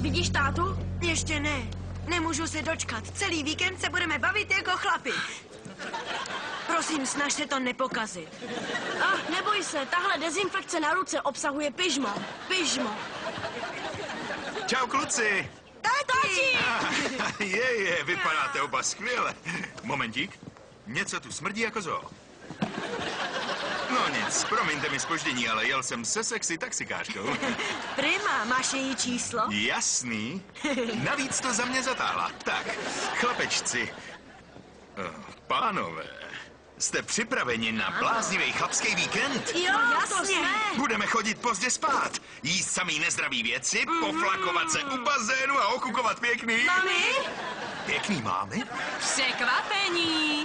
vidíš tátu? Ještě ne. Nemůžu se dočkat. Celý víkend se budeme bavit jako chlapi. Prosím, snaž se to nepokazit. Neboj se, tahle dezinfekce na ruce obsahuje pyžmo. Pyžmo. Čau, kluci. Tati! Vypadáte oba skvěle. Momentík. Něco tu smrdí jako zoo. No nic, promiňte mi zpoždění, ale jel jsem se sexy taxikářkou. Prima, máš její číslo? Jasný. Navíc to za mě zatáhla. Tak, chlapečci. Pánové, jste připraveni na bláznivý chlapský víkend? Jo, jasně. Budeme chodit pozdě spát, jíst samý nezdravý věci, poflakovat se u bazénu a okukovat pěkný. Mami? Pěkný mámy? Překvapení.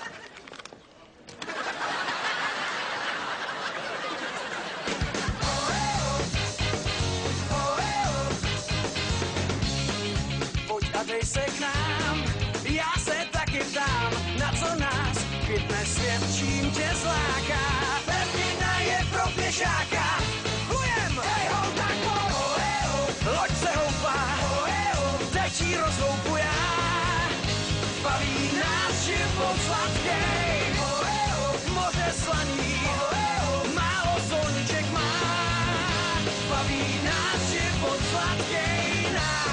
Pojď a dej se k nám, já se taky ptám, na co nás chytne svět, čím tě zláká. Pevnina je pro pěšáka, plujem, hej ho, tak pojď, loď se houpá, tečí rozhoupuje, baví nás život sladkej, moře slaný, málo solniček má, baví nás život sladkej nás.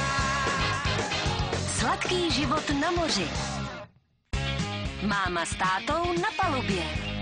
Sladký život na moři. Máma s tátou na palubě.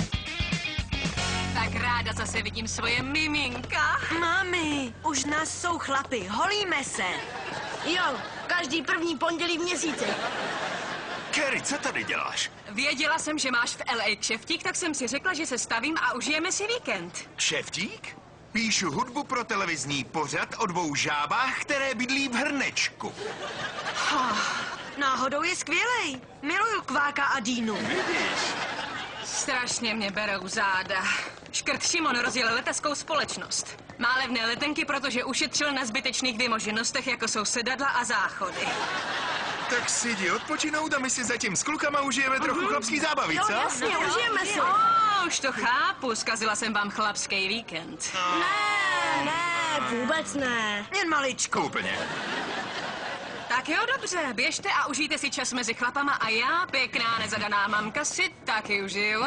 Tak ráda zase vidím svoje miminka. Mami, už nás jsou chlapi, holíme se. Jo, každý první pondělí v měsíci. Kerry, co tady děláš? Věděla jsem, že máš v LA kšeftík, tak jsem si řekla, že se stavím a užijeme si víkend. Kšeftík? Píšu hudbu pro televizní pořad o dvou žábách, které bydlí v hrnečku. Náhodou je skvělej. Miluju Kváka a Dínu. Vidíš? Strašně mě berou záda. Škrt Šimon rozjel leteckou společnost. Má levné letenky, protože ušetřil na zbytečných vymoženostech, jako jsou sedadla a záchody. Tak si jdi odpočinout a my si zatím s klukama užijeme trochu chlapský zábavy, co? Jasně, užijeme si. Už to chápu, zkazila jsem vám chlapský víkend. Ne, vůbec ne. Jen maličko. Úplně. Tak jo, dobře, běžte a užijte si čas mezi chlapama a já, pěkná nezadaná mamka, si taky užiju.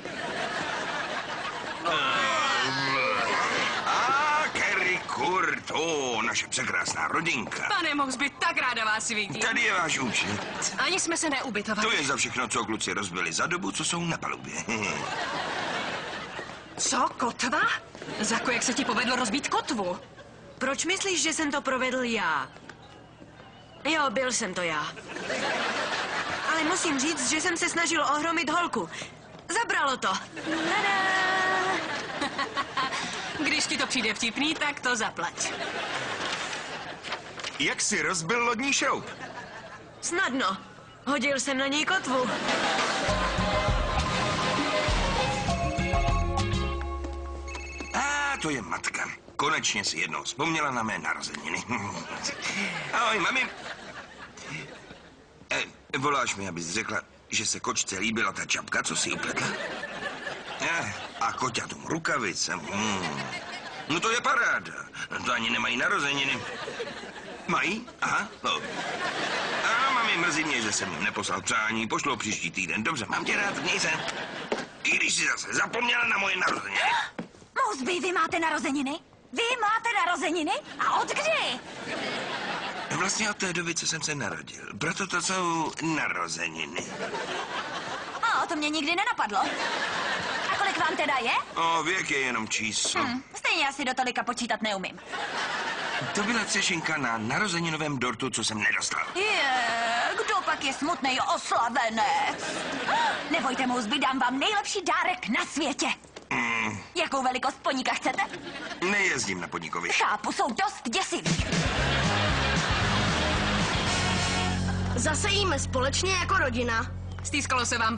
Kerry Kurt, naše překrásná rodinka. Pane Mosby, tak ráda vás vidím. Tady je váš účet. Ani jsme se neubytovali. To je za všechno, co kluci rozbili za dobu, co jsou na palubě. Co, kotva? Zako, jak se ti povedlo rozbít kotvu? Proč myslíš, že jsem to provedl já? Jo, byl jsem to já. Ale musím říct, že jsem se snažil ohromit holku. Zabralo to. Když ti to přijde vtipný, tak to zaplať. Jak jsi rozbil lodní šroub? Snadno. Hodil jsem na něj kotvu. To je matka. Konečně si jednou vzpomněla na mé narozeniny. Ahoj, mami. Voláš mi, abys řekla, že se kočce líbila ta čapka, co si upletla? A koťatům rukavice. No to je paráda. To ani nemají narozeniny. Mají? Aha. No. A mami, mrzí mě, že jsem neposlal přání. Pošlu příští týden. Dobře, mám tě rád, měj se. I když jsi zase zapomněla na moje narozeniny. Mosby, vy máte narozeniny? Vy máte narozeniny? A od kdy? Vlastně od té doby, co jsem se narodil. Proto to jsou narozeniny. To mě nikdy nenapadlo. A kolik vám teda je? Věk je jenom číslo. Stejně asi do tolika počítat neumím. To byla třešinka na narozeninovém dortu, co jsem nedostal. Kdo pak je smutnej oslavenec? Nebojte, Mosby, dám vám nejlepší dárek na světě. Jakou velikost podnika chcete? Nejezdím na podnikovi. Chápu, jsou dost děsivý. Zase jíme společně jako rodina. Stýskalo se vám